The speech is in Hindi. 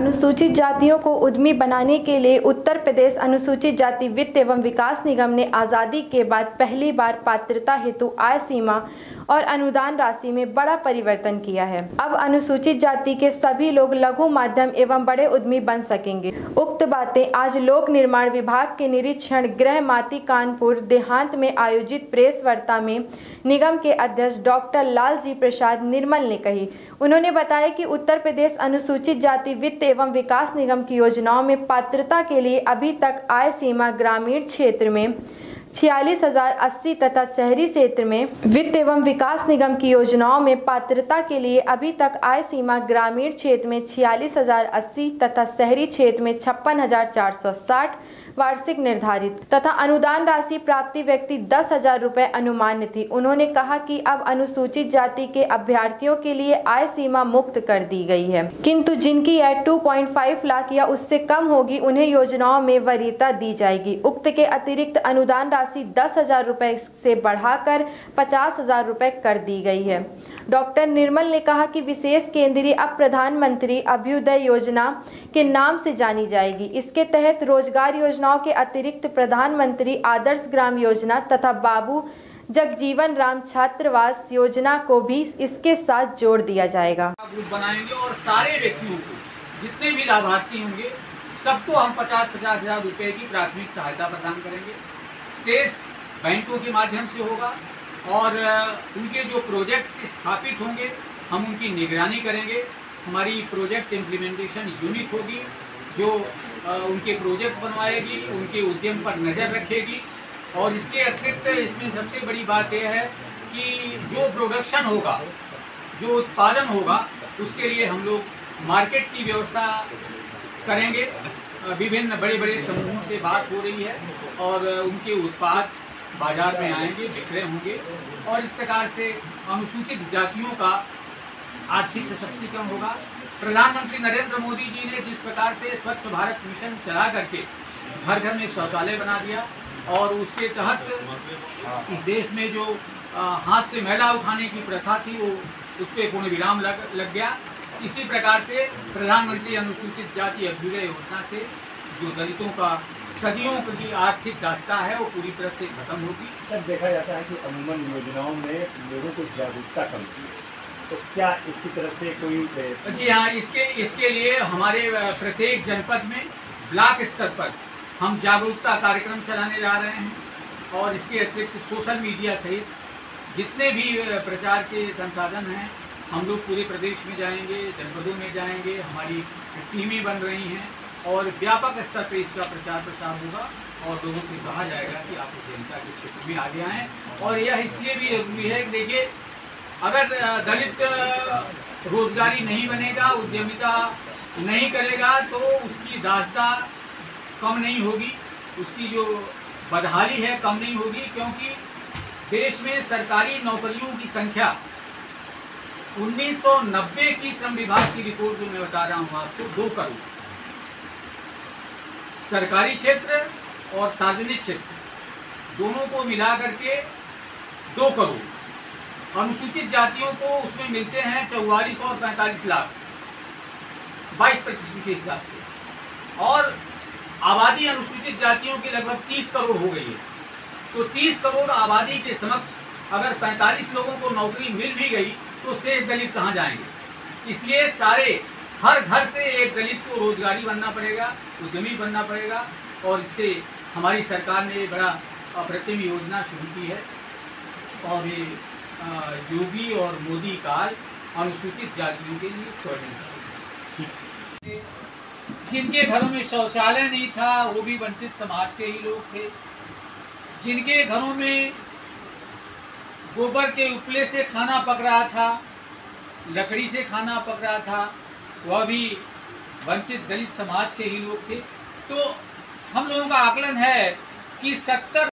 अनुसूचित जातियों को उद्यमी बनाने के लिए उत्तर प्रदेश अनुसूचित जाति वित्त एवं विकास निगम ने आज़ादी के बाद पहली बार पात्रता हेतु आय सीमा और अनुदान राशि में बड़ा परिवर्तन किया है। अब अनुसूचित जाति के सभी लोग लघु, माध्यम एवं बड़े उद्यमी बन सकेंगे। उक्त बातें आज लोक निर्माण विभाग के निरीक्षण गृह माती कानपुर देहात में आयोजित प्रेस वार्ता में निगम के अध्यक्ष डॉक्टर लालजी प्रसाद निर्मल ने कही। उन्होंने बताया कि उत्तर प्रदेश अनुसूचित जाति वित्त एवं विकास निगम की योजनाओं में पात्रता के लिए अभी तक आय सीमा ग्रामीण क्षेत्र में 46,080 तथा शहरी क्षेत्र में वित्त एवं विकास निगम की योजनाओं में पात्रता के लिए अभी तक आय सीमा ग्रामीण क्षेत्र में 46,080 तथा शहरी क्षेत्र में 56,460 वार्षिक निर्धारित तथा अनुदान राशि प्राप्ति व्यक्ति 10,000 रुपये अनुमान्य थी। उन्होंने कहा कि अब अनुसूचित जाति के अभ्यर्थियों के लिए आय सीमा मुक्त कर दी गई है, किंतु जिनकी आय 2.5 लाख या उससे कम होगी उन्हें योजनाओं में वरीयता दी जाएगी। उक्त के अतिरिक्त अनुदान राशि 10,000 रुपये से बढ़ाकर 50,000 रुपये कर दी गई है। डॉक्टर निर्मल ने कहा कि विशेष केंद्रीय अब प्रधानमंत्री अभ्युदय योजना के नाम से जानी जाएगी। इसके तहत रोजगार योजनाओं के अतिरिक्त प्रधानमंत्री आदर्श ग्राम योजना तथा बाबू जगजीवन राम छात्रावास योजना को भी इसके साथ जोड़ दिया जाएगा। ग्रुप बनाएंगे और सारे व्यक्तियों को, जितने भी लाभार्थी होंगे, सबको हम 50-50 हजार रुपए की प्राथमिक सहायता प्रदान करेंगे। शेष बैंकों के माध्यम से होगा और उनके जो प्रोजेक्ट स्थापित होंगे हम उनकी निगरानी करेंगे। हमारी प्रोजेक्ट इम्प्लीमेंटेशन यूनिट होगी जो उनके प्रोजेक्ट बनवाएगी, उनके उद्यम पर नज़र रखेगी। और इसके अतिरिक्त इसमें सबसे बड़ी बात यह है कि जो प्रोडक्शन होगा, जो उत्पादन होगा, उसके लिए हम लोग मार्केट की व्यवस्था करेंगे। विभिन्न बड़े बड़े समूहों से बात हो रही है और उनके उत्पाद बाजार में आएंगे, विक्रय होंगे और इस प्रकार से अनुसूचित जातियों का आर्थिक सशक्तिकरण होगा। प्रधानमंत्री नरेंद्र मोदी जी ने जिस प्रकार से स्वच्छ भारत मिशन चला करके घर घर में शौचालय बना दिया और उसके तहत इस देश में जो हाथ से मैला उठाने की प्रथा थी वो उस पर पूर्ण विराम लग गया। इसी प्रकार से प्रधानमंत्री अनुसूचित जाति अभ्युदय योजना से जो दलितों का सदियों की आर्थिक दास्ता है वो पूरी तरह से खत्म होगी। सर, देखा जाता है कि अमूमन योजनाओं में लोगों को जागरूकता कम थी, तो क्या इसकी तरफ से कोई? जी हाँ, इसके लिए हमारे प्रत्येक जनपद में ब्लॉक स्तर पर हम जागरूकता कार्यक्रम चलाने जा रहे हैं और इसके अतिरिक्त सोशल मीडिया सहित जितने भी प्रचार के संसाधन हैं हम लोग पूरे प्रदेश में जाएंगे, जनपदों में जाएंगे। हमारी टीमें बन रही हैं और व्यापक स्तर पर इसका प्रचार प्रसार होगा और लोगों से कहा जाएगा कि आप जनता के क्षेत्र में आगे आएँ। और यह इसलिए भी जरूरी है कि देखिए, अगर दलित रोजगारी नहीं बनेगा, उद्यमिता नहीं करेगा तो उसकी दास्ता कम नहीं होगी, उसकी जो बदहाली है कम नहीं होगी। क्योंकि देश में सरकारी नौकरियों की संख्या 1990 की श्रम विभाग की रिपोर्ट जो मैं बता रहा हूँ आपको, 2 करोड़ सरकारी क्षेत्र और सार्वजनिक क्षेत्र दोनों को मिला करके 2 करोड़। अनुसूचित जातियों को उसमें मिलते हैं 44 और 45 लाख 22% के हिसाब से, और आबादी अनुसूचित जातियों की लगभग 30 करोड़ हो गई है। तो 30 करोड़ आबादी के समक्ष अगर 45 लोगों को नौकरी मिल भी गई तो शेष दलित कहाँ जाएंगे? इसलिए हर घर से एक दलित को रोजगारी बनना पड़ेगा, उद्यमी बनना पड़ेगा। और इससे हमारी सरकार ने बड़ा अप्रतिम योजना शुरू की है और ये योगी और मोदी काल अनुसूचित जातियों के लिए स्वर्णिम काल। जिनके घरों में शौचालय नहीं था वो भी वंचित समाज के ही लोग थे। जिनके घरों में गोबर के उपले से खाना पक रहा था, लकड़ी से खाना पक रहा था, वह भी वंचित दलित समाज के ही लोग थे। तो हम लोगों का आकलन है कि 70